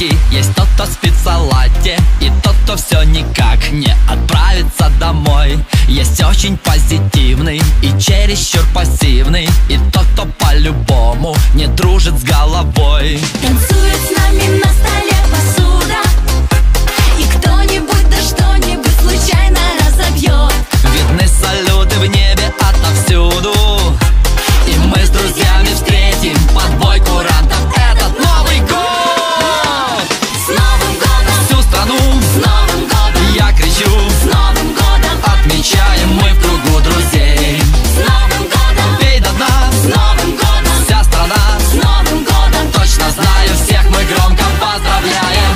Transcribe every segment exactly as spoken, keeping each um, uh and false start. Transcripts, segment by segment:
радости. Есть тот, кто спит в салате, и тот, кто все никак не отправится домой. Есть очень позитивный и чересчур пассивный, и тот, кто по-любому не дружит с головой. Танцует с нами на столе посуда, и кто-нибудь да что-нибудь случайно разобьет. Видны салюты в небе отовсюду, и мы с друзьями встретим под бой курантов этот Новый год. С Новым годом! Всю страну С Новым годом! я кричу: С Новым годом! отмечаем мы в кругу друзей. С Новым годом! Пей до дна, С Новым годом! вся страна, С Новым годом! точно знаю, всех мы громко поздравляем.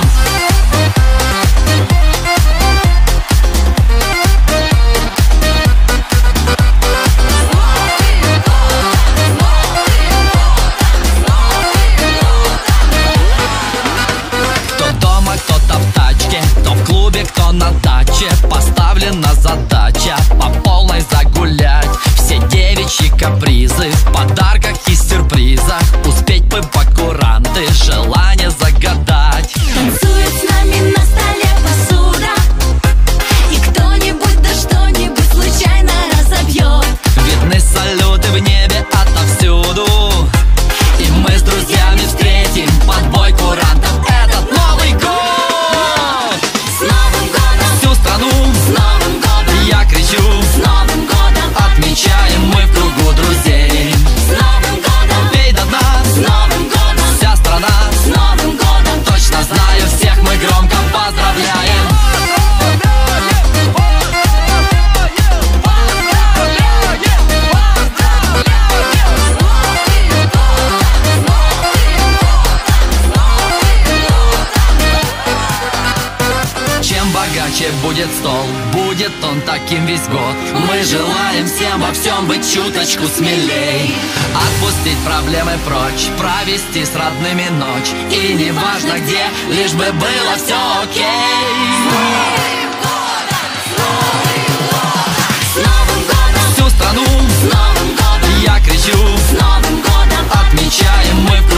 Кто дома, кто-то в тачке, кто в клубе, кто на даче. Поставлена задача по полной загулять. Все девичьи капризы в подарках и сюрпризах. Успеть бы по куранты желание загадать. Танцует с нами на столе посуда, и кто-нибудь да что-нибудь случайно разобьет. Видны салюты в небе отовсюду, и мы с друзьями встретим под бой курантов этот Новый год. С Новым годом! Всю страну С Новым годом! я кричу: С Новым годом! отмечаем мы в кругу друзей. С Новым годом! Пей до дна, С Новым годом! вся страна, С Новым годом! точно знаю, всех мы громко поздравляем. Чем богаче будет стол, будет он таким весь год. Мы желаем всем во всем быть чуточку смелей, отпустить проблемы прочь, провести с родными ночь. И не важно где, лишь бы было все окей. С Новым годом! Всю страну С Новым годом! я кричу: С Новым годом! отмечаем мы в